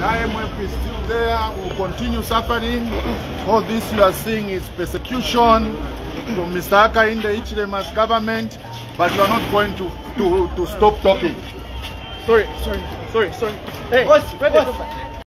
IMF is still there, will continue suffering. All this you are seeing is persecution from Mr. Hakainde Hichilema's government, but you are not going to stop talking. Sorry. Hey, boss.